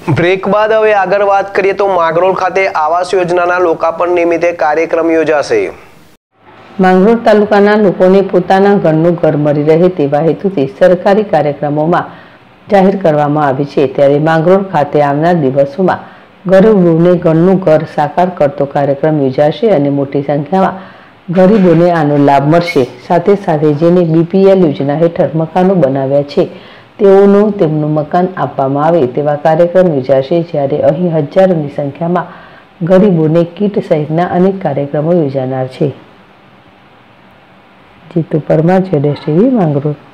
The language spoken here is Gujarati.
બ્રેક બાદ હવે આગળ વાત કરીએ તો માંગરોળ ખાતે આવાસ યોજનાના લોકાર્પણ નિમિત્તે કાર્યક્રમ યોજાશે। માંગરોળ તાલુકાના લોકોને પોતાના ઘરનું ઘર મળી રહે તેવા હેતુથી સરકારી કાર્યક્રમોમાં જાહેર કરવામાં આવે છે। ત્યારે માંગરોળ ખાતે આવનાર દિવસોમાં ગરીબોને ઘરનું ઘર સાકાર કરતો કાર્યક્રમ યોજાશે અને મોટી સંખ્યામાં ગરીબોને આનો લાભ મળશે। સાથે સાથે જેને BPL યોજના હેઠળ મકાનો બનાવ્યા છે તેઓનું તેમનું મકાન આપવામાં આવે તેવા કાર્યક્રમ યોજાશે। જ્યારે અહીં હજારોની સંખ્યામાં ગરીબોને કીટ સહિતના અનેક કાર્યક્રમો યોજાનાર છે। જીતુ પરમાર, ZSTV, માંગરોળ।